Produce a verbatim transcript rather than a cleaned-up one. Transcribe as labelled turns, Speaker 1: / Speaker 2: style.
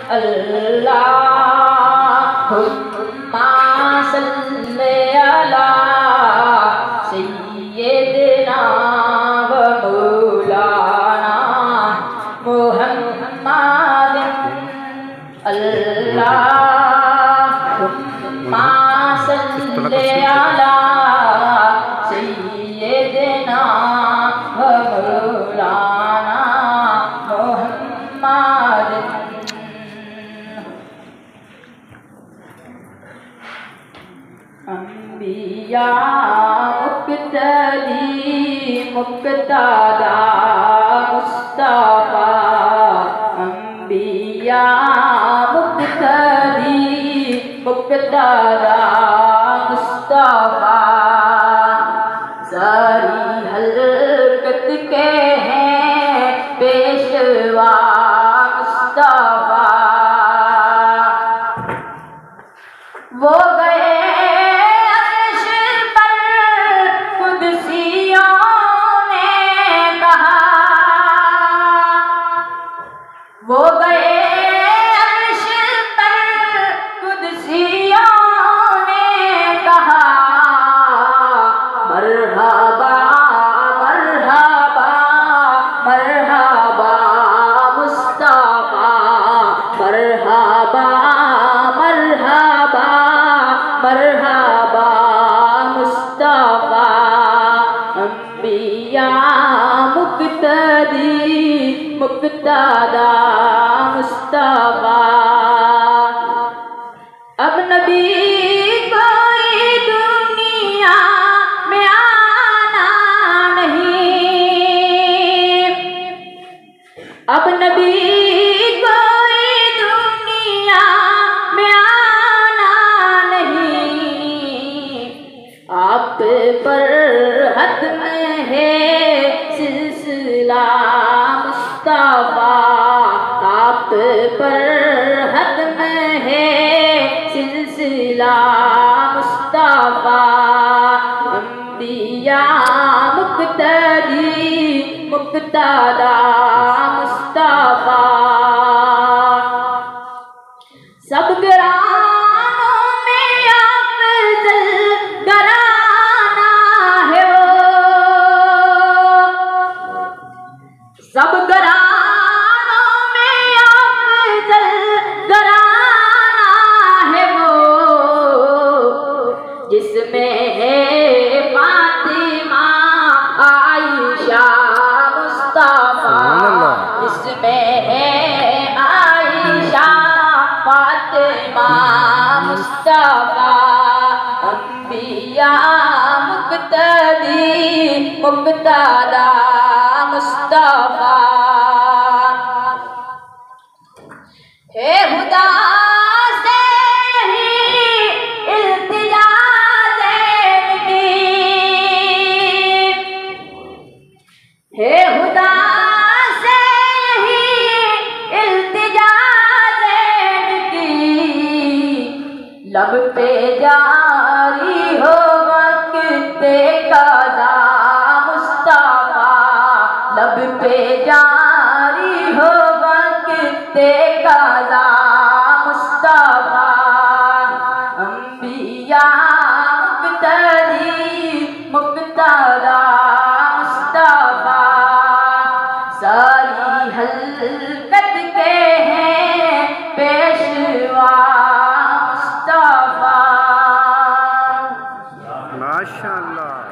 Speaker 1: अल्लाहुम्मा सल्ली अला सय्यिदिना व मौलाना मुहम्मदिन। अल्लाहुम्मा सल्ली अला सय्यिदिना व मौलाना मुहम्मदिन। अंबिया मुक्तदी मुक्तदा मुस्तफा। अंबिया मुक्तदी मुक्तदा मुस्तफा। सारी हरकत के हैं पेशवा मुस्तफा। वो गए वो गए अर्श पर कुदसियों ने कहा मरहबा मरहबा मरहबा मुस्तफा। मरहबा मरहबा मरहबा मुस्तफा। अंबिया मुक्तदी मुक्तदा मुस्तफा। अब नबी कोई दुनिया में आना नहीं। अब नबी कोई दुनिया में आना नहीं। आप पर हद में है सिलसिला मुस्तफा। आप पर हद में है सिलसिला मुस्तफा। अंबिया मुक्तदी मुक्तदा मुस्तफा। सब घरानों में अफजल घराना है वो। सब घरानों में अफजल घराना है वो। जिसमें है फातिमा आयशा मुस्तफा। जिसमें है आयशा फातिमा मुस्तफा। अंबिया मुक्तदी मुक्तदा मुस्तफा। हे खुदा से ही इल्तिजा ज़ैनकी। हे खुदा से ही इल्तिजा ज़ैनकी। लब पे जारी हो वक्त कज़ा मुस्तफा। लब पे जारी हो वक्त कज़ा मुस्तफा। अंबिया मुक्तदी मुक्तदा मुस्तफा। सारी हलकत के हैं पेशवा मुस्तफा।
Speaker 2: माशाअल्लाह।